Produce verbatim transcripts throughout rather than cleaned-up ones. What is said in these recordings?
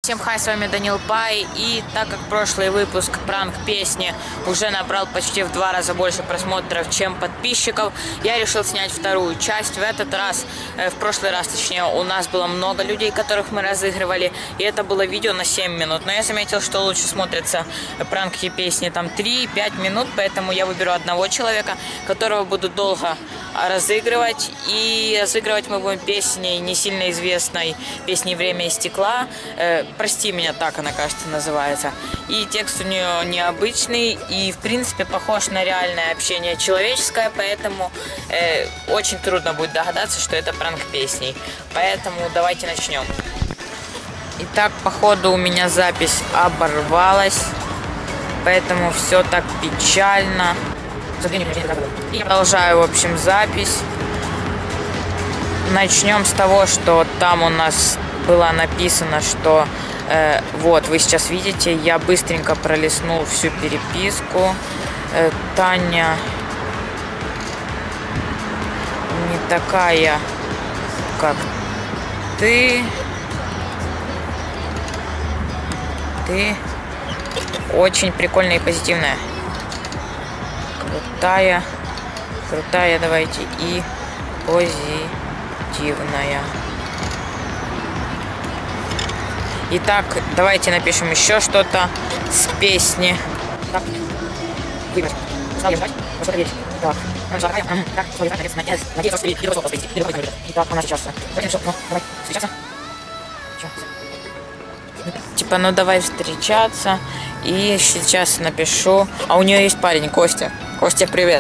Всем хай, с вами Данил Пай, и так как прошлый выпуск пранк песни уже набрал почти в два раза больше просмотров, чем подписчиков, я решил снять вторую часть. В этот раз, в прошлый раз точнее, у нас было много людей, которых мы разыгрывали, и это было видео на семь минут, но я заметил, что лучше смотрятся пранки песни там три-пять минут, поэтому я выберу одного человека, которого буду долго разыгрывать, и разыгрывать мы будем песней не сильно известной, песней «Время и стекла». «Прости меня», так она, кажется, называется. И текст у нее необычный и, в принципе, похож на реальное общение человеческое, поэтому э, очень трудно будет догадаться, что это пранк песней. Поэтому давайте начнем. Итак, походу у меня запись оборвалась, поэтому все так печально. И продолжаю, в общем, запись. Начнем с того, что там у нас было написано, что э, вот, вы сейчас видите, я быстренько пролистнул всю переписку. Э, Таня не такая, как ты. Ты очень прикольная и позитивная. Крутая. Крутая, давайте, и позитивная. Итак, давайте напишем еще что-то с песни. Так, выбрать. Ставим ждать. Посмотреть. Так, нам жарко. Так, свой наконец, надеюсь, надеюсь, что видео должно пойти. Итак, она сейчас. Давай, ну, давай, встречаться. Типа, ну давай встречаться. И сейчас напишу. А у нее есть парень, Костя. Костя, привет.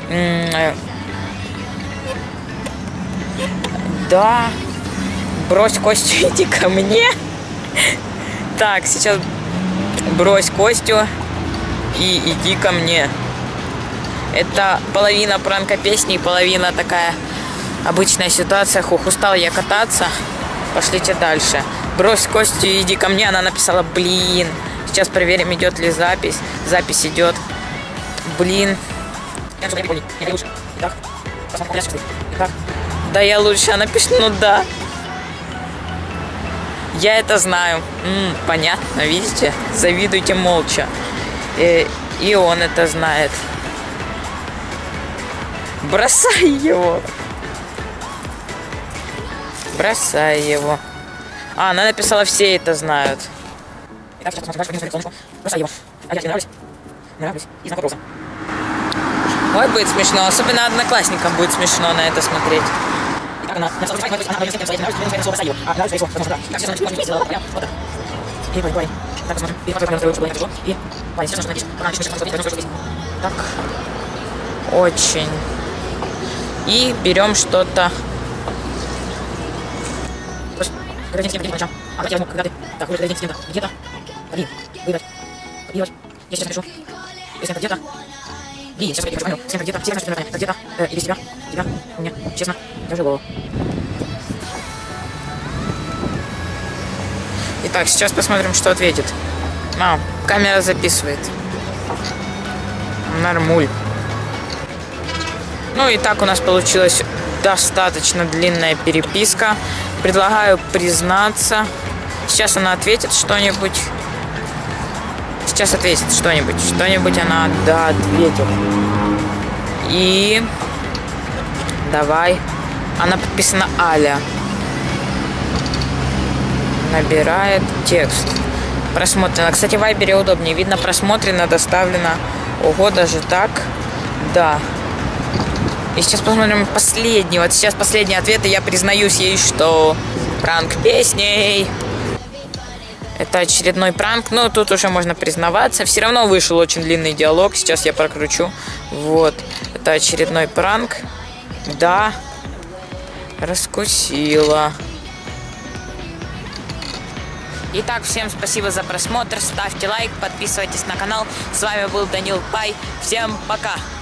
Да. Брось Костю, иди ко мне. Так, сейчас брось Костю и иди ко мне. Это половина пранка песни, половина такая обычная ситуация. Хух, устал я кататься. Пошлите дальше. Брось Костю и иди ко мне. Она написала, блин. Сейчас проверим, идет ли запись. Запись идет. Блин. Да, я лучше. Она пишет, ну да. Я это знаю. М-м, понятно, видите? Завидуйте молча. И, и он это знает. Бросай его. Бросай его. А, она написала, все это знают. Бросай его. А я тебе нравлюсь? Нравлюсь. И знак вопроса. Ой, будет смешно. Особенно одноклассникам будет смешно на это смотреть. Она, она, она, она, она, так, очень. И берем что-то. Где-то. Один. Выбрать. Копировать. Я сейчас напишу. Если это где-то. И сейчас я говорю, всем где-то, все знают, что где-то, э, или себя, тебя, у меня, честно, даже голову. Итак, сейчас посмотрим, что ответит. А, камера записывает. Нормуль. Ну и так у нас получилась достаточно длинная переписка. Предлагаю признаться. Сейчас она ответит что-нибудь. Сейчас ответит что-нибудь. Что-нибудь она, да, ответит. И... Давай. Она подписана Аля. Набирает текст. Просмотрено. Кстати, в Вайбере удобнее. Видно, просмотрено, доставлено. Ого, даже так. Да. И сейчас посмотрим последний. Вот сейчас последний ответ, и я признаюсь ей, что пранк песней. Это очередной пранк, но тут уже можно признаваться. Все равно вышел очень длинный диалог. Сейчас я прокручу. Вот. Это очередной пранк. Да. Раскусила. Итак, всем спасибо за просмотр. Ставьте лайк, подписывайтесь на канал. С вами был Данил Пай. Всем пока.